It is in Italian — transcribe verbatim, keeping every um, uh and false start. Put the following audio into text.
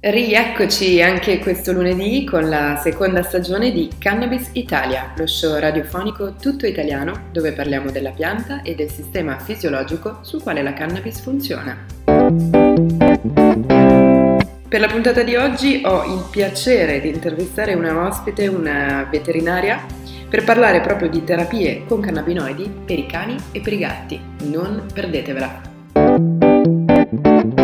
Rieccoci anche questo lunedì con la seconda stagione di Cannabis Italia, lo show radiofonico tutto italiano dove parliamo della pianta e del sistema fisiologico sul quale la cannabis funziona. Per la puntata di oggi ho il piacere di intervistare una ospite, una veterinaria, per parlare proprio di terapie con cannabinoidi per i cani e per i gatti. Non perdetevela!